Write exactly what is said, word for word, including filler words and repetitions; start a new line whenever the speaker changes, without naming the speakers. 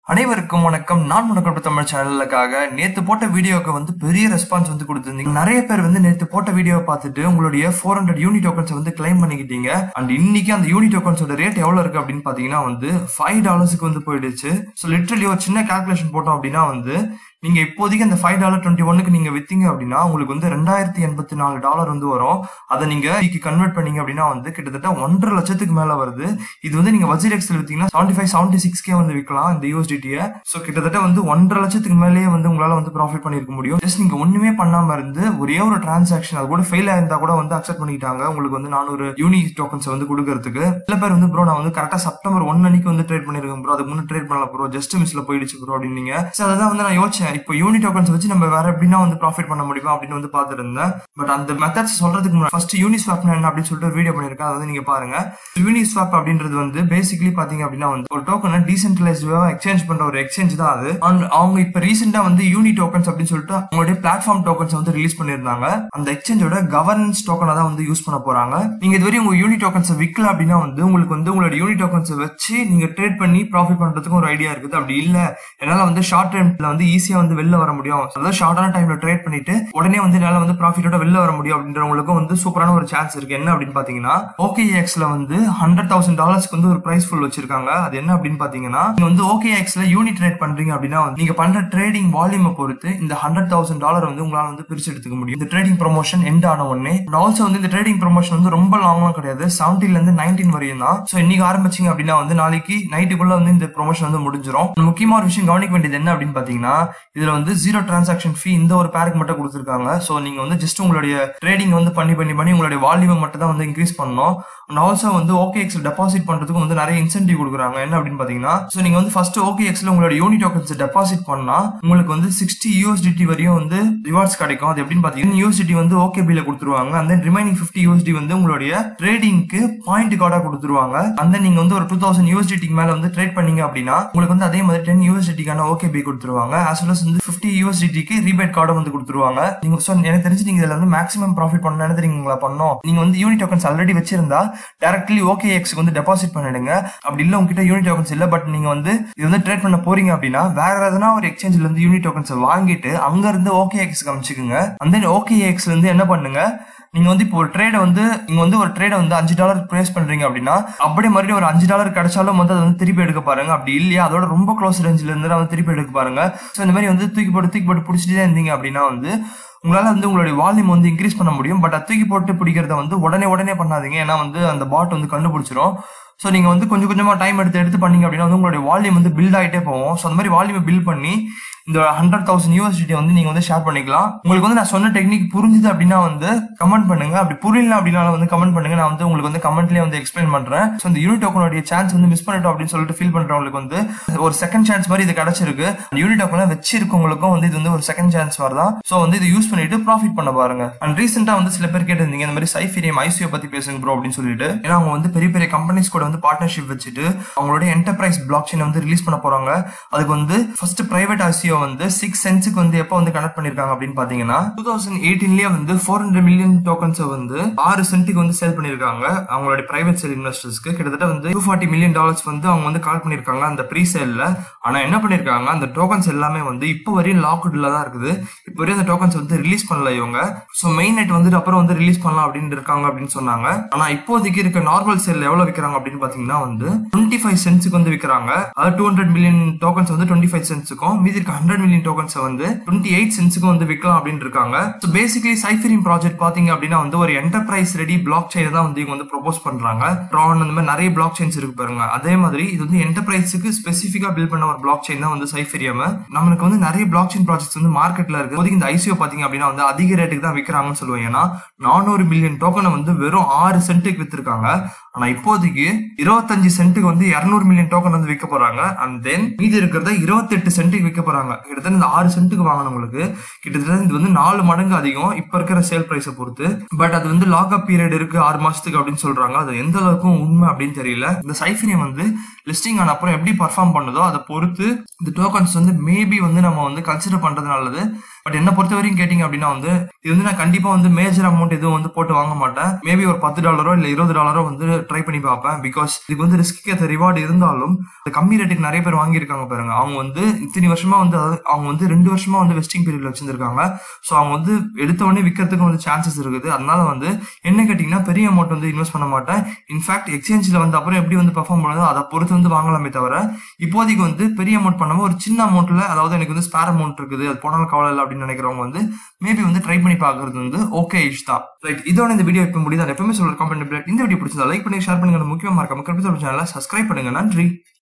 அனைவருக்கும் வணக்கம். நான் உனக்கு தமிழ் சேனலுக்காக நேத்து போட்ட வீடியோக்கு வந்து பெரிய ரெஸ்பான்ஸ் வந்து கொடுத்திருந்தீங்க. நிறைய பேர் வந்து நேத்து போட்ட வீடியோ பார்த்துட்டு உங்களுடைய ஃபோர் ஹண்ட்ரட் யூனி டோக்கன்ஸ் வந்து கிளைம் பண்ணிக்கிட்டீங்க. அண்ட் இன்னைக்கு அந்த யூனி டோக்கன்ஸோட ரேட் எவ்வளவு இருக்கு அப்படின்னு பாத்தீங்கன்னா வந்து ஃபைவ் டாலர்ஸ்க்கு வந்து போயிடுச்சு. ஸோ லிட்டரலி ஒரு சின்ன கால்குலேஷன் போட்டோம் அப்படின்னா வந்து நீங்க இப்போதைக்கு அந்த ஃபைவ் டாலர் டுவெண்ட்டி ஒன்னுக்கு நீங்க வித்தீங்க அப்படின்னா உங்களுக்கு வந்து ரெண்டாயிரத்தி எண்பத்தி நாலு டாலர் வந்து வரும். அதை நீங்க கன்வெர்ட் பண்ணீங்க அப்படின்னா வந்து கிட்டத்தட்ட ஒன்றரை லட்சத்துக்கு மேல வருது. இது வந்து நீங்க வஜிரெக்ஸ்ல வித்தீங்கன்னா seventy five seventy six K வந்து விற்கலாம் இந்த யூஎஸ்டிடியை. ஸோ கிட்டத்தட்ட வந்து ஒன்றரை லட்சத்துக்கு மேலேயே வந்து உங்களால வந்து ப்ராஃபிட் பண்ணிருக்க முடியும். ஜஸ்ட் நீங்க ஒண்ணுமே பண்ணாம இருந்து ஒரே ஒரு டிரான்சாக்ஷன் அது கூட ஃபெயில் ஆயிருந்தா கூட வந்து அக்செப்ட் பண்ணிக்கிட்டாங்க உங்களுக்கு வந்து நானூறு யூனி டோக்கன்ஸ் வந்து கொடுக்கறதுக்கு. சில பேர் வந்து ப்ரோ நான் வந்து கரெக்டா செப்டம்பர் ஒன் அன்னைக்கு வந்து ட்ரேட் பண்ணிருக்கேன் ப்ரோ, அதுக்கு முன்னாடி ட்ரேட் பண்ணல ப்ரோ, ஜஸ்ட் மிஸ்ல போயிடுச்சு ப்ரோ அப்படின்னீங்க. ஸோ அதான் வந்து நான் யோசிச்சேன், இப்போ யூனி டோக்கன்ஸ் வச்சு நம்ம வேற எப்படின்னா வந்து ப்ராஃபிட் பண்ண முடியுமா அப்படின்னு வந்து பாத்துட்டு இருந்தேன். பட் அந்த மெத்தட்ஸ் சொல்றதுக்கு முன்னாடி ஃபர்ஸ்ட் யூனிஸ்வாப் என்ன அப்படின்னு சொல்லிட்டு ஒரு வீடியோ பண்ணிருக்கேன், அதை வந்து நீங்க பாருங்க. யூனிஸ்வாப் அப்படின்றது வந்து பேசிக்கலி பாத்தீங்க அப்படின்னா வந்து ஒரு டோக்கனை டீசென்ட்ரலைஸ்டா எக்ஸ்சேஞ்ச் பண்ற ஒரு எக்ஸ்சேஞ்ச் தான் அது. அவங்க இப்ப ரீசெண்டா வந்து யூனி டோக்கன்ஸ் அப்படின்னு சொல்லிட்டு அவங்களுடைய பிளாட்ஃபார்ம் டோக்கன்ஸ் வந்து ரிலீஸ் பண்ணிருந்தாங்க. அந்த எக்ஸ்சேஞ்சோட கவர்னன்ஸ் டோக்கனை தான் வந்து யூஸ் பண்ண போறாங்க. நீங்க இதுவரை உங்க யூனி டோக்கன்ஸ் விற்கல அப்படின்னா வந்து உங்களுக்கு வந்து உங்களோட யூனி டோக்கன்ஸ் வச்சு நீங்க ட்ரேட் பண்ணி ப்ராஃபிட் பண்றதுக்கு ஒரு ஐடியா இருக்குது. அப்படி இல்ல என்னால வந்து ஷார்ட் டைம்ல வந்து ஈஸியா வந்து வெளில வர முடியும், அதாவது ஷார்ட்டான டைம்ல ட்ரேட் பண்ணிட்டு உடனே வந்து என்னால வந்து ப்ராஃபிட்டோட வெளில வர முடியும் அப்படின்றவங்களுக்கும் வந்து சூப்பரான ஒரு சான்ஸ் இருக்கு. என்ன அப்படின்னு பாத்தீங்கன்னா ஓகேஎக்ஸ்ல வந்து ஹண்ட்ரட் தௌசண்ட் டாலர்ஸ்க்கு வந்து ஒரு பிரைஸ் ஃபுல் வச்சிருக்காங்க. அது என்ன அப்படின்னு பாத்தீங்கன்னா நீங்க வந்து ஓகேஎக்ஸ்ல யூனி ட்ரேட் பண்றீங்க அப்படின்னா நீங்க பண்ற ட்ரேடிங் வால்யூமை பொறுத்து இந்த ஹண்ட்ரட் தௌசண்ட் டாலர் வந்து உங்களால வந்து பிரிச்சு எடுத்துக்க முடியும். இந்த ட்ரேடிங் ப்ரொமோஷன் எண்ட் ஆன உடனே ஆல்சோ வந்து இந்த ட்ரேடிங் ப்ரொமோஷன் வந்து ரொம்ப லாங்லாம் கிடையாது, செவன்டீன்ல இருந்து நைன்டீன் வரையும் தான். சோ இன்னைக்கு ஆரம்பிச்சீங்க அப்படின்னா வந்து நாளைக்கு நைட்டுக்குள்ள வந்து இந்த ப்ரொமோஷன் வந்து முடிஞ்சிடும். முக்கியமான ஒரு விஷயம் கவனிக்க வேண்டியது என்ன அப்படின்னு பாத்தீங்கன்னா இதுல வந்து ஜீரோ டிரான்சாக்ஷன் ஃபீ இந்த ஒரு பேருக்கு மட்டும் கொடுத்துருக்காங்க. சோ நீங்க வந்து ஜஸ்ட் உங்களுடைய ட்ரேடிங் வந்து பண்ணி பண்ணி பண்ணி உங்களுடைய வால்யூமை மட்டும் தான் வந்து இன்க்ரீஸ் பண்ணணும். அண்ட் ஆல்சோ வந்து ஓகேஎக்ஸ்ல டெபாசிட் பண்றதுக்கு வந்து நிறைய இன்சென்டிவ் கொடுக்குறாங்க. என்ன அப்படின்னு பாத்தீங்கன்னா சோ நீங்க வந்து ஃபர்ஸ்ட் ஓகேஎக்ஸ்ல உங்களோட யூனி டோக்கன்ஸ் டெபாசிட் பண்ணா உங்களுக்கு வந்து சிக்ஸ்டி யூஎஸ்டிடி வரையும் வந்து ரிவார்ட்ஸ் கிடைக்கும். அது எப்படின்னு பாத்தீங்கன்னா யூஎஸ்டிடி வந்து ஓகேபில கொடுத்துருவாங்க. And then remaining fifty USD வந்து உங்களுடைய ட்ரேடிங்க்கு பாயிண்ட் கார்டா கொடுத்துருவாங்க. அண்ட் தென் நீங்க வந்து ஒரு டூ தௌசண்ட் யூஎஸ்டிக்கு மேல வந்து ட்ரேட் பண்ணீங்க அப்படின்னா உங்களுக்கு வந்து அதே மாதிரி டென் யூஎஸ்டிக்கான ஓகேபி கொடுத்துருவாங்க. ஆஸ் வெல் அஸ் வந்து பிப்டி யூஎஸ்டிக்கு ரீபேட் கார்டும் வந்து கொடுத்துருவாங்க. நீங்க எனக்கு தெரிஞ்சு நீங்க இதுல வந்து மேக்ஸிமம் ப்ராஃபிட் பண்ண நினைக்கிறீங்களா பண்ணோம். நீங்க வந்து யூனி டோக்கன்ஸ் ஆல்ரெடி வச்சிருந்தா டைரக்ட்லி ஓகேஎக்ஸ்க்கு வந்து டெபாசிட் பண்ணிடுங்க. அப்படி இல்ல உங்ககிட்ட யூனி டோக்கன்ஸ் இல்ல பட் நீங்க வந்து இது வந்து ட்ரேட் பண்ண போறீங்க அப்படின்னா வேற எதனா ஒரு எக்ஸ்சேஞ்சில இருந்து யூனி டோக்கன்ஸ் வாங்கிட்டு அங்க இருந்து ஓகேஎக்ஸ்க்கு அனுப்பிச்சுக்குங்க. அந்த ஓகேஎக்ஸ்ல இருந்து என்ன பண்ணுங்க, நீங்க வந்து இப்போ ஒரு ட்ரேட வந்து நீங்க வந்து ஒரு ட்ரேட வந்து அஞ்சு டாலர் பிளேஸ் பண்றீங்க அப்படின்னா அப்படியே மறுபடியும் ஒரு அஞ்சு டாலர் கிடைச்சாலும் வந்து அதை வந்து திருப்பி எடுக்க பாருங்க. அப்படி இல்லையா அதோட ரொம்ப க்ளோஸ் ரேஞ்சில இருந்து வந்து திருப்பி எடுக்க பாருங்க. ஸோ இந்த மாதிரி வந்து தூக்கி போட்டு தூக்கி போட்டு பிடிச்சிட்டே இருந்தீங்க அப்படின்னா வந்து உங்களால வந்து உங்களுடைய வால்யூம் வந்து இன்க்ரீஸ் பண்ண முடியும். பட் அது தூக்கி போட்டு பிடிக்கிறத வந்து உடனே உடனே பண்ணாதீங்க, ஏன்னா வந்து அந்த பாட் வந்து கண்டுபிடிச்சிரும். ஸோ நீங்க வந்து கொஞ்சம் கொஞ்சமா டைம் எடுத்து எடுத்து பண்ணீங்க அப்படின்னா வந்து உங்களுடைய வால்யூம் வந்து பில்ட் ஆகிட்டே போகும். ஸோ அந்த மாதிரி வால்யூம் பில்ட் பண்ணி இந்த ஹண்ட்ரட் தௌசண்ட் யூஎஸ்டிடி வந்து நீங்க வந்து ஷேர் பண்ணிக்கலாம். உங்களுக்கு வந்து நான் சொன்ன டெக்னிக் புரிஞ்சுது அப்படின்னா வந்து கமெண்ட் பண்ணுங்க, அப்படி புரியல அப்படின்னா வந்து கமெண்ட் பண்ணுங்க. நான் வந்து உங்களுக்கு வந்து கமெண்ட்லயே வந்து எக்ஸ்பிளைன் பண்றேன். ஸோ இந்த யூனி டோக்கனுடைய சான்ஸ் வந்து மிஸ் பண்ணிட்டோம் அப்படின்னு சொல்லிட்டு ஃபீல் பண்றவங்களுக்கு வந்து ஒரு செகண்ட் சான்ஸ் மாதிரி இது கிடைச்சிருக்கு. யூனி டோக்கனை வச்சிருக்கவங்களுக்கும் வந்து இது வந்து ஒரு செகண்ட் சான்ஸ் வரதான். ஸோ வந்து இது யூஸ் பண்ணிட்டு ப்ராஃபிட் பண்ண பாருங்க. அண்ட் ரீசெண்டா வந்து சில பேர் கேட்டிருந்தீங்க இந்த மாதிரி சைஃபீரியம் ஐசிஓ பத்தி பேசுங்க ப்ரோ அப்படின்னு சொல்லிட்டு. ஏன்னா அவங்க வந்து பெரிய பெரிய கம்பெனிஸ் கூட வந்து பார்ட்னர்ஷிப் வச்சுட்டு அவங்களுடைய என்டர்பிரைஸ் பிளாக் செயின் வந்து ரிலீஸ் பண்ண போறாங்க. அதுக்கு வந்து ஃபர்ஸ்ட் பிரைவேட் ஐசிஓ வந்து சிக்ஸ் சென்ட்ஸ்க்கு வந்து எப்போ வந்து கனெக்ட் பண்ணிருக்காங்க அப்படின்னு பாத்தீங்கன்னா டூ தௌசண்ட் எயிட்டீன்லயே வந்து ஃபோர் ஹண்ட்ரட் மில்லியன் டோக்கன்ஸ் வந்து ஆறு சென்ட்டுக்கு வந்து சேல் பண்ணிருக்காங்க அவங்களுடைய பிரைவேட் சேல் இன்வெஸ்டர்ஸ்க்கு. கிட்டத்தட்ட வந்து டூ ஃபார்ட்டி மில்லியன் டாலர்ஸ் வந்து அவங்க வந்து கால் பண்ணிருக்காங்க அந்த ப்ரீ சேல்ல. ஆனா என்ன பண்ணிருக்காங்க, அந்த டோக்கன்ஸ் எல்லாமே வந்து இப்போ வரையும் லாக்ல தான் இருக்குது. இப்போ வரையும் அந்த டோக்கன்ஸ் வந்து ரிலீஸ் பண்ணல இவங்க. சோ மெயின் நெட் வந்து அப்புறம் வந்து ரிலீஸ் பண்ணலாம் அப்படின்னு இருக்காங்க அப்படின்னு சொன்னாங்க. ஆனா இப்போதைக்கு இருக்க நார்மல் சேல் எவ்வளவு விற்கிறாங்க அப்படின்னு பாத்தீங்கன்னா வந்து டுவெண்ட்டி ஃபைவ் சென்ட்ஸ்க்கு வந்து விற்கிறாங்க. அதாவது டூ ஹண்ட்ரட் மில்லியன் டோக்கன்ஸ் வந்து டுவெண்ட்டி ஃபைவ் சென்ட்ஸ்க்கும் மீதி இருக்க ஹண்ட்ரட் மில்லியன் டோக்கன்ஸ் வந்து டுவெண்ட்டி எயிட் சென்ட்ஸ்க்கு வந்து விற்கலாம் அப்படின்னு இருக்காங்க. சோ பேசிக்கலி சைஃபீரியம் ப்ராஜெக்ட் பாத்தீங்க அப்படின்னா வந்து ஒரு என்டர்பிரைஸ் ரெடி பிளாக் செயின் தான் வந்து இவங்க வந்து ப்ரொபோஸ் பண்றாங்க. ட்ரான் அந்த மாதிரி நிறைய பிளாக் செயின்ஸ் இருக்கு பாருங்க. அதே மாதிரி இது வந்து என்டர்பிரைஸுக்கு ஸ்பெசிஃபிக்கா பில்ட் பண்ண ஒரு பிளாக் செயின் தான் வந்து சைஃபீரியம். நமக்கு வந்து நிறைய பிளாக் செயின் ப்ராஜெக்ட்ஸ் வந்து மார்க்கெட்ல இருக்கு. இப்போதைக்கு இந்த ஐசிஓ பாத்தீங்க அப்படின்னா வந்து அதிக ரேட்டுக்கு தான் விற்கிறாங்கன்னு சொல்லுவாங்க. ஏன்னா நானூறு மில்லியன் டோக்கனை வந்து வெறும் ஆறு சென்ட்டுக்கு வித்திருக்காங்க. ஆனா இப்போதைக்கு இருபத்தஞ்சு சென்ட்டுக்கு வந்து இருநூறு மில்லியன் டோக்கன் வந்து விற்க போறாங்க. அண்ட் தென் மீதி இருக்கிறத இருபத்தி எட்டு சென்ட்டுக்கு விற்க போறாங்க. கிட்டத்தட்ட இந்த ஆறு சென்ட்டுக்கு வாங்கினவங்களுக்கு கிட்டத்தட்ட இது வந்து நாலு மடங்கு அதிகம் இப்ப இருக்கிற சேல் பிரைஸை பொறுத்து. பட் அது வந்து லாக் அப் பீரியட் இருக்கு ஆறு மாசத்துக்கு அப்படின்னு சொல்றாங்க. அது எந்த அளவுக்கு உண்மை அப்படின்னு தெரியல. இந்த சைஃபீரியம் வந்து லிஸ்டிங் ஆன அப்புறம் எப்படி பர்ஃபார்ம் பண்ணுதோ அதை பொறுத்து இந்த டோக்கன்ஸ் வந்து மேபி வந்து நம்ம வந்து கன்சிடர் பண்றது நல்லது. பட் என்ன பொறுத்த வரைக்கும் கேட்டீங்க அப்படின்னா வந்து இது வந்து நான் கண்டிப்பா வந்து மேஜர் அமௌண்ட் எதுவும் வந்து போட்டு வாங்க மாட்டேன். மேபி ஒரு பத்து டாலரோ இல்ல இருபது டாலரோ வந்து ட்ரை பண்ணி பார்ப்பேன். பிகாஸ் இதுக்கு வந்து ரிஸ்க்கு ஏற்ற ரிவார்டு இருந்தாலும் கம்மி ரேட்டுக்கு நிறைய பேர் வாங்கியிருக்காங்க பாருங்க. அவங்க வந்து இத்தனை வருஷமா வந்து அவங்க வந்து ரெண்டு வருஷமா வந்து வெஸ்டிங் பீரியட்ல வச்சிருக்காங்க. ஸோ அவங்க வந்து எடுத்த உடனே விற்கிறதுக்கு வந்து சான்சஸ் இருக்குது. அதனால வந்து என்ன கேட்டீங்கன்னா பெரிய அமௌண்ட் வந்து இன்வெஸ்ட் பண்ண மாட்டேன். இன்ஃபேக்ட் எக்ஸ்சேஞ்சில் வந்து அப்புறம் எப்படி வந்து பெர்ஃபார்ம் பண்ணுதோ அதை பொறுத்து வந்து வாங்கலாமே தவிர இப்போதைக்கு வந்து பெரிய அமௌண்ட் பண்ணாம ஒரு சின்ன அமௌண்ட்ல, அதாவது எனக்கு வந்து ஸ்பேர் அமௌண்ட் இருக்குது அது போனாலும் கவலை இல்லை அப்படின்னு நினைக்கிறவங்க வந்து மேபி வந்து ட்ரை பண்ணி பார்க்கறது வந்து ஓகே இஷ் தான். ரைட், இதோட இந்த வீடியோ இப்போ முடியுது. எப்பவுமே சொல்ற கமெண்ட் இந்த வீடியோ பிடிச்சதா லைக் பண்ணி ஷேர் பண்ணுங்க. முக்கியமா இருக்க மக்கள் சேனலை சப்ஸ்கிரைப் பண்ணுங்க. நன்றி.